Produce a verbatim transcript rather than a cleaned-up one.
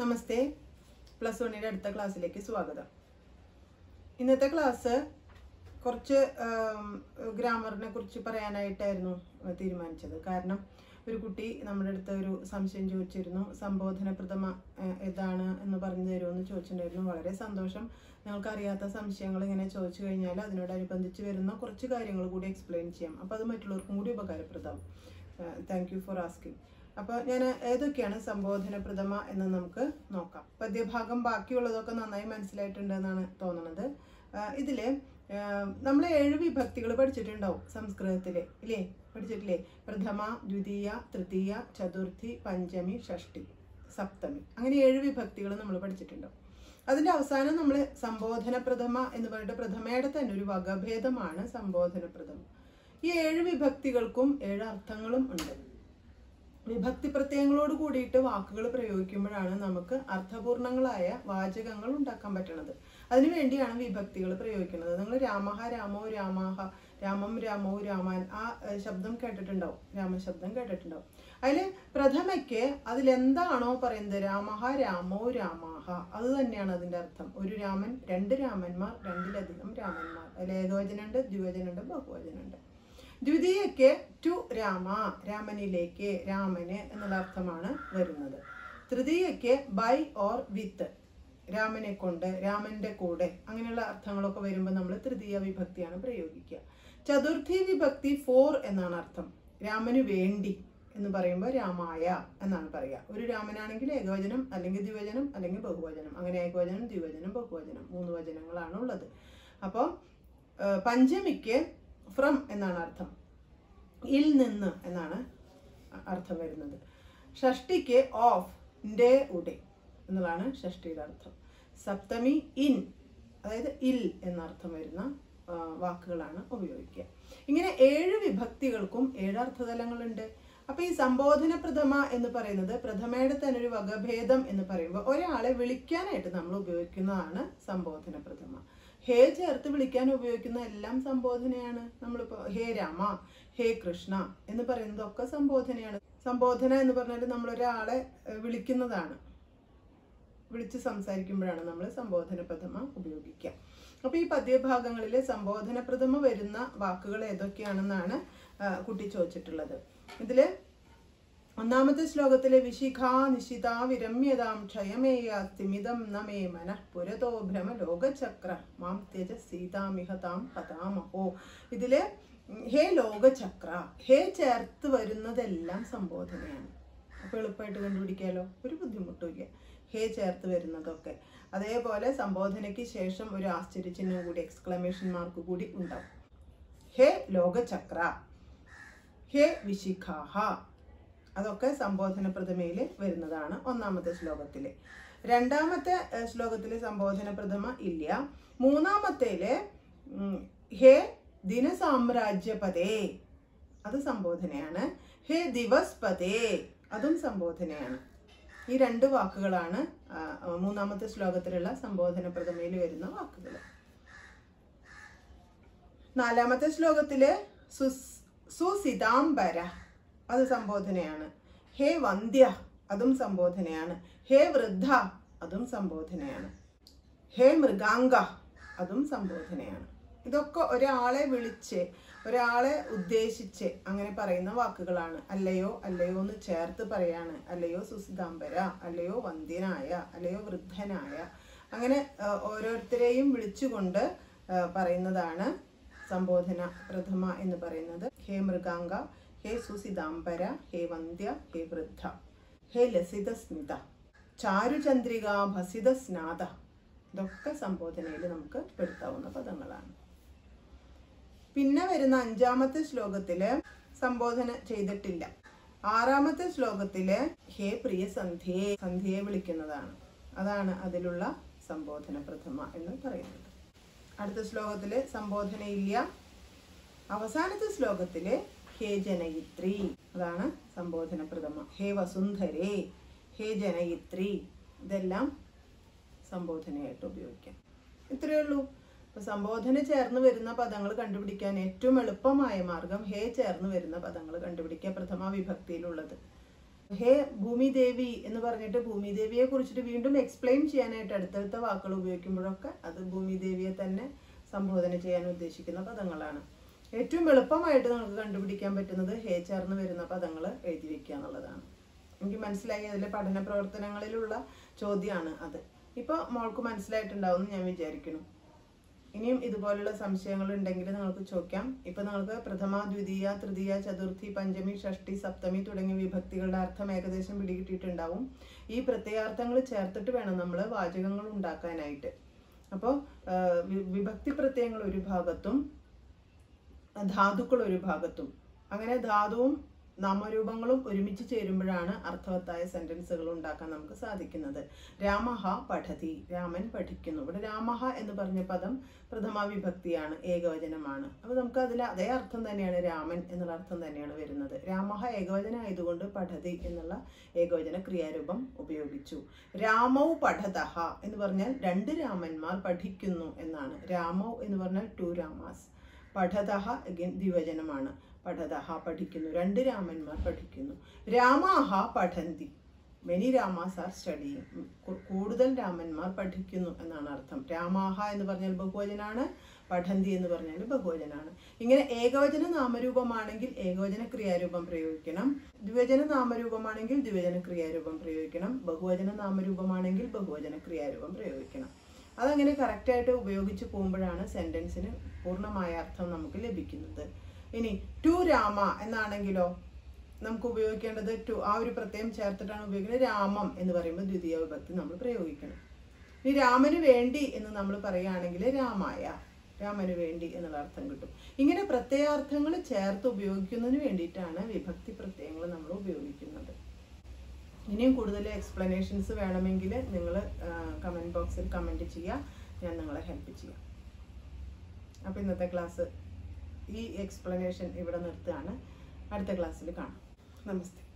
നമസ്തേ. Plus വണ്ണിൻ്റെ അടുത്ത ക്ലാസ്സിലേക്ക് സ്വാഗതം. ഇന്നത്തെ ക്ലാസ് കുറച്ച് ഗ്രാമറിനെ കുറിച്ച് പറയാനായിട്ടായിരുന്നു തീരുമാനിച്ചത്. കാരണം ഒരു കുട്ടി നമ്മുടെ അടുത്ത് ഒരു സംശയം ചോദിച്ചിരുന്നു. സംബോധന പ്രഥമ ഏതാണ് എന്ന് പറഞ്ഞു തരുമെന്ന് ചോദിച്ചിട്ടുണ്ടായിരുന്നു. വളരെ സന്തോഷം. നിങ്ങൾക്കറിയാത്ത സംശയങ്ങൾ ഇങ്ങനെ ചോദിച്ചു കഴിഞ്ഞാൽ അതിനോടനുബന്ധിച്ച് വരുന്ന കുറച്ച് കാര്യങ്ങൾ കൂടി എക്സ്പ്ലെയിൻ ചെയ്യാം. അപ്പോൾ അത് മറ്റുള്ളവർക്കും കൂടി ഉപകാരപ്രദമാവും. Thank you for asking. അപ്പോൾ ഞാൻ ഏതൊക്കെയാണ് സംബോധന പ്രഥമ എന്ന് നമുക്ക് നോക്കാം. പദ്യഭാഗം ബാക്കിയുള്ളതൊക്കെ നന്നായി മനസ്സിലായിട്ടുണ്ട് എന്നാണ് തോന്നുന്നത്. ഇതിൽ നമ്മൾ ഏഴ് വിഭക്തികൾ പഠിച്ചിട്ടുണ്ടാവും സംസ്കൃതത്തിൽ, ഇല്ലേ? പഠിച്ചിട്ടില്ലേ? പ്രഥമ, ദ്വിതീയ, തൃതീയ, ചതുർത്ഥി, പഞ്ചമി, ഷഷ്ടി, സപ്തമി, അങ്ങനെ ഏഴ് വിഭക്തികൾ നമ്മൾ പഠിച്ചിട്ടുണ്ടാവും. അതിൻ്റെ അവസാനം നമ്മൾ സംബോധന പ്രഥമ എന്ന് പറഞ്ഞിട്ട് പ്രഥമയുടെ തന്നെ ഒരു വകഭേദമാണ് സംബോധന പ്രഥമ. ഈ ഏഴ് വിഭക്തികൾക്കും ഏഴ് അർത്ഥങ്ങളും ഉണ്ട്. വിഭക്തി പ്രത്യയങ്ങളോട് കൂടിയിട്ട് വാക്കുകൾ പ്രയോഗിക്കുമ്പോഴാണ് നമുക്ക് അർത്ഥപൂർണങ്ങളായ വാചകങ്ങൾ ഉണ്ടാക്കാൻ പറ്റുന്നത്. അതിനുവേണ്ടിയാണ് വിഭക്തികൾ പ്രയോഗിക്കുന്നത്. നിങ്ങൾ രാമഹ, രാമോ, രാമാഹ, രാമം, രാമോ, രാമാൻ, ആ ശബ്ദം കേട്ടിട്ടുണ്ടാവും, രാമശബ്ദം കേട്ടിട്ടുണ്ടാവും. അതിൽ പ്രഥമയ്ക്ക് അതിലെന്താണോ പറയുന്നത്, രാമഹ, രാമോ, രാമാഹ, അത് തന്നെയാണ് അതിൻ്റെ അർത്ഥം. ഒരു രാമൻ, രണ്ട് രാമന്മാർ, രണ്ടിലധികം രാമന്മാർ. അതിൽ ഏകവചനുണ്ട്, ദ്വിവചനുണ്ട്, ബഹുവചനുണ്ട്. ദ്വിതീയക്ക് ടു രാമ, രാമനിലേക്ക്, രാമന് എന്നുള്ള അർത്ഥമാണ് വരുന്നത്. തൃതീയക്ക് ബൈ ഓർ വിത്ത്, രാമനെ കൊണ്ട്, രാമന്റെ കൂടെ, അങ്ങനെയുള്ള അർത്ഥങ്ങളൊക്കെ വരുമ്പോൾ നമ്മൾ തൃതീയ വിഭക്തിയാണ് പ്രയോഗിക്കുക. ചതുർത്ഥി വിഭക്തി ഫോർ എന്നാണ് അർത്ഥം. രാമന് വേണ്ടി എന്ന് പറയുമ്പോൾ രാമായ എന്നാണ് പറയുക. ഒരു രാമനാണെങ്കിൽ ഏകവചനം അല്ലെങ്കിൽ ദ്വിവചനം അല്ലെങ്കിൽ ബഹുവചനം, അങ്ങനെ ഏകവചനം, ദ്വിവചനം, ബഹുവചനം, മൂന്ന് വചനങ്ങളാണ് ഉള്ളത്. അപ്പോൾ പഞ്ചമിക്ക് ഫ്രം എന്നാണ് അർത്ഥം, ഇൽ നിന്ന് എന്നാണ് അർത്ഥം വരുന്നത്. ഷഷ്ടിക്ക് ഓഫ്, ന്റെ ഉടെ എന്നുള്ളതാണ് ഷഷ്ടിയുടെ അർത്ഥം. സപ്തമി ഇൻ, അതായത് ഇൽ എന്നർത്ഥം വരുന്ന വാക്കുകളാണ് ഉപയോഗിക്കുക. ഇങ്ങനെ ഏഴ് വിഭക്തികൾക്കും ഏഴ് അർത്ഥതലങ്ങളുണ്ട്. അപ്പൊ ഈ സംബോധന പ്രഥമ എന്ന് പറയുന്നത് പ്രഥമയുടെ തന്നെ ഒരു വകഭേദം എന്ന് പറയുമ്പോൾ ഒരാളെ വിളിക്കാനായിട്ട് നമ്മൾ ഉപയോഗിക്കുന്നതാണ് സംബോധന പ്രഥമ. ഹേ ചേർത്ത് വിളിക്കാൻ ഉപയോഗിക്കുന്ന എല്ലാം സംബോധനയാണ്. നമ്മളിപ്പോ ഹേ രാമ, ഹേ കൃഷ്ണ എന്ന് പറയുന്നതൊക്കെ സംബോധനയാണ്. സംബോധന എന്ന് പറഞ്ഞാൽ നമ്മളൊരാളെ വിളിക്കുന്നതാണ്, വിളിച്ച് സംസാരിക്കുമ്പോഴാണ് നമ്മൾ സംബോധന പ്രഥമ ഉപയോഗിക്കുക. അപ്പൊ ഈ പദ്യഭാഗങ്ങളിൽ സംബോധന പ്രഥമ വരുന്ന വാക്കുകൾ ഏതൊക്കെയാണെന്നാണ് കുട്ടി ചോദിച്ചിട്ടുള്ളത്. ഇതില് ഒന്നാമത്തെ ശ്ലോകത്തിലെ വിശിഖാ നിശിതാ വിരമ്യതാം ക്ഷയമേയാസ്തിമിതം നമേ മനഃ പുരതോ ഭ്രമ ലോകചക്ര മാം ത്യജ സീതാമിഹതാം പതാമഹോ. ഇതില് ഹേ ലോകചക്ര, ഹേ ചേർത്ത് വരുന്നതെല്ലാം സംബോധനയാണ്. അപ്പൊ എളുപ്പമായിട്ട് കണ്ടുപിടിക്കാലോ, ഒരു ബുദ്ധിമുട്ടുമില്ല. ഹേ ചേർത്ത് വരുന്നതൊക്കെ. അതേപോലെ സംബോധനയ്ക്ക് ശേഷം ഒരു ആശ്ചര്യചിഹ്നം കൂടി, എക്സ്ക്ലമേഷൻ മാർക്ക് കൂടി ഉണ്ടാവും. ഹേ ലോകചക്ര, ഹേ വിശിഖാഹ, അതൊക്കെ സംബോധന പ്രഥമയിൽ വരുന്നതാണ് ഒന്നാമത്തെ ശ്ലോകത്തില്. രണ്ടാമത്തെ ശ്ലോകത്തില് സംബോധന പ്രഥമ ഇല്ല. മൂന്നാമത്തേല് ഹേ ദിനസാമ്രാജ്യപദേ, അത് സംബോധനയാണ്. ഹേ ദിവസ്പദേ, അതും സംബോധനയാണ്. ഈ രണ്ട് വാക്കുകളാണ് മൂന്നാമത്തെ ശ്ലോകത്തിലുള്ള സംബോധന പ്രഥമയിൽ വരുന്ന വാക്കുകൾ. നാലാമത്തെ ശ്ലോകത്തില് സുസിതാംബര, അത് സംബോധനയാണ്. ഹേ വന്ധ്യ, അതും സംബോധനയാണ്. ഹേ വൃദ്ധ, അതും സംബോധനയാണ്. ഹേ മൃഗാംഗ, അതും സംബോധനയാണ്. ഇതൊക്കെ ഒരാളെ വിളിച്ച് ഒരാളെ ഉദ്ദേശിച്ച് അങ്ങനെ പറയുന്ന വാക്കുകളാണ്. അല്ലയോ, അല്ലയോ എന്ന് ചേർത്ത് പറയാണ്. അല്ലയോ സുസിതാംബര, അല്ലയോ വന്ധ്യനായ, അല്ലയോ വൃദ്ധനായ, അങ്ങനെ ഓരോരുത്തരെയും വിളിച്ചുകൊണ്ട് പറയുന്നതാണ് സംബോധന പ്രഥമ എന്ന് പറയുന്നത്. ഹേ മൃഗാംഗ, ഹേ സുസിതാംബര, ഹേ വന്ധ്യ, ഹേ വൃദ്ധ, ഹേ ലസിത സ്മിത, ചാരുചന്ദ്രിക ഭസിത സ്നാത, ഇതൊക്കെ സംബോധനയിൽ നമുക്ക് പെടുത്താവുന്ന പദങ്ങളാണ്. പിന്നെ വരുന്ന അഞ്ചാമത്തെ ശ്ലോകത്തില് സംബോധന ചെയ്തിട്ടില്ല. ആറാമത്തെ ശ്ലോകത്തില് ഹേ പ്രിയ സന്ധ്യയെ, സന്ധ്യയെ വിളിക്കുന്നതാണ്. അതാണ് അതിലുള്ള സംബോധന പ്രഥമ എന്ന് പറയുന്നത്. അടുത്ത ശ്ലോകത്തില് സംബോധനയില്ല. അവസാനത്തെ ശ്ലോകത്തില് ഹേ ജനയിത്രി, അതാണ് സംബോധന പ്രഥമ. ഹേ വസുന്ധരേ, ഹേ ജനയിത്രി, ഇതെല്ലാം സംബോധനയായിട്ട് ഉപയോഗിക്കാം. ഇത്രയേ ഉള്ളൂ. അപ്പൊ സംബോധന ചേർന്ന് വരുന്ന പദങ്ങൾ കണ്ടുപിടിക്കാൻ ഏറ്റവും എളുപ്പമായ മാർഗം ഹേ ചേർന്ന് വരുന്ന പദങ്ങൾ കണ്ടുപിടിക്കുക, പ്രഥമ വിഭക്തിയിലുള്ളത്. ഹേ ഭൂമി ദേവി എന്ന് പറഞ്ഞിട്ട് ഭൂമി ദേവിയെ കുറിച്ചിട്ട് വീണ്ടും എക്സ്പ്ലെയിൻ ചെയ്യാനായിട്ട് അടുത്തടുത്ത വാക്കുകൾ ഉപയോഗിക്കുമ്പോഴൊക്കെ അത് ഭൂമി ദേവിയെ തന്നെ സംബോധന ചെയ്യാൻ ഉദ്ദേശിക്കുന്ന പദങ്ങളാണ്. ഏറ്റവും എളുപ്പമായിട്ട് നമുക്ക് കണ്ടുപിടിക്കാൻ പറ്റുന്നത് ഹേ ചേർന്ന് വരുന്ന പദങ്ങൾ എഴുതി വെക്കുക എന്നുള്ളതാണ്. എനിക്ക് മനസ്സിലായി, അതിലെ പഠന പ്രവർത്തനങ്ങളിലുള്ള ചോദ്യമാണ് അത്. ഇപ്പോൾ മോൾക്ക് മനസ്സിലായിട്ടുണ്ടാവും എന്ന് ഞാൻ വിചാരിക്കുന്നു. ഇനിയും ഇതുപോലുള്ള സംശയങ്ങൾ ഉണ്ടെങ്കിൽ നിങ്ങൾക്ക് ചോദിക്കാം. ഇപ്പൊ നിങ്ങൾക്ക് പ്രഥമ, ദ്വിതീയ, തൃതീയ, ചതുർത്ഥി, പഞ്ചമി, ഷഷ്ടി, സപ്തമി തുടങ്ങിയ വിഭക്തികളുടെ അർത്ഥം ഏകദേശം പിടികിട്ടിയിട്ടുണ്ടാവും. ഈ പ്രത്യയാർത്ഥങ്ങൾ ചേർത്തിട്ട് വേണം നമ്മൾ വാചകങ്ങൾ ഉണ്ടാക്കാനായിട്ട്. അപ്പോൾ വിഭക്തി പ്രത്യയങ്ങൾ ഒരു ഭാഗത്തും ധാതുക്കൾ ഒരു ഭാഗത്തും, അങ്ങനെ ധാതുവും നാമരൂപങ്ങളും ഒരുമിച്ച് ചേരുമ്പോഴാണ് അർത്ഥവത്തായ സെന്റൻസുകൾ ഉണ്ടാക്കാൻ നമുക്ക് സാധിക്കുന്നത്. രാമഹ പഠതി, രാമൻ പഠിക്കുന്നു. ഇവിടെ രാമഹ എന്ന് പറഞ്ഞ പദം പ്രഥമ വിഭക്തിയാണ്, ഏകവചനമാണ്. അപ്പോൾ നമുക്ക് അതിൽ അതേ അർത്ഥം തന്നെയാണ്, രാമൻ എന്നുള്ള അർത്ഥം തന്നെയാണ് വരുന്നത്. രാമഹ ഏകവചനം ആയതുകൊണ്ട് പഠതി എന്നുള്ള ഏകവചന ക്രിയാരൂപം ഉപയോഗിച്ചു. രാമൗ പഠതഹ എന്ന് പറഞ്ഞാൽ രണ്ട് രാമന്മാർ പഠിക്കുന്നു എന്നാണ്. രാമൗ എന്ന് പറഞ്ഞാൽ ടു രാമാസ്. പഠതഹ അഗൈൻ ദ്വിവചനമാണ്. പഠതഹ പഠിക്കുന്നു, രണ്ട് രാമന്മാർ പഠിക്കുന്നു. രാമാഹ പഠന്തി, മെനി രാമാസ് ആർ സ്റ്റഡിയിങ്, കൂടുതൽ രാമന്മാർ പഠിക്കുന്നു എന്നാണ് അർത്ഥം. രാമാഹ എന്ന് പറഞ്ഞാൽ ബഹുവചനാണ്, പഠന്തി എന്ന് പറഞ്ഞാൽ ബഹുവചനാണ്. ഇങ്ങനെ ഏകവചന നാമരൂപമാണെങ്കിൽ ഏകവചന ക്രിയാരൂപം പ്രയോഗിക്കണം, ദ്വിവചന നാമരൂപമാണെങ്കിൽ ദ്വിവചന ക്രിയാരൂപം പ്രയോഗിക്കണം, ബഹുവചന നാമരൂപമാണെങ്കിൽ ബഹുവചന ക്രിയാരൂപം പ്രയോഗിക്കണം. അതങ്ങനെ കറക്റ്റായിട്ട് ഉപയോഗിച്ച് പോകുമ്പോഴാണ് സെന്റൻസിന് പൂർണ്ണമായ അർത്ഥം നമുക്ക് ലഭിക്കുന്നത്. ഇനി ടു രാമ എന്നാണെങ്കിലോ നമുക്ക് ഉപയോഗിക്കേണ്ടത് ടു, ആ ഒരു പ്രത്യയം ചേർത്തിട്ടാണ് ഉപയോഗിക്കുന്നത്. രാമം എന്ന് പറയുമ്പോൾ ദ്വിതീയ വിഭക്തി നമ്മൾ പ്രയോഗിക്കണം. ഇനി രാമന് വേണ്ടി എന്ന് നമ്മൾ പറയുകയാണെങ്കിൽ രാമായ, രാമന് വേണ്ടി എന്നുള്ള അർത്ഥം കിട്ടും. ഇങ്ങനെ പ്രത്യയാർത്ഥങ്ങൾ ചേർത്ത് ഉപയോഗിക്കുന്നതിന് വേണ്ടിയിട്ടാണ് വിഭക്തി പ്രത്യയങ്ങൾ നമ്മൾ ഉപയോഗിക്കുന്നത്. ഇനിയും കൂടുതൽ എക്സ്പ്ലനേഷൻസ് വേണമെങ്കിൽ നിങ്ങൾ കമൻറ്റ് ബോക്സിൽ കമൻറ്റ് ചെയ്യുക, ഞാൻ നിങ്ങളെ ഹെൽപ്പ് ചെയ്യാം. അപ്പോൾ ഇന്നത്തെ ക്ലാസ് ഈ എക്സ്പ്ലനേഷൻ ഇവിടെ നിർത്തുകയാണ്. അടുത്ത ക്ലാസ്സിൽ കാണാം. നമസ്തേ.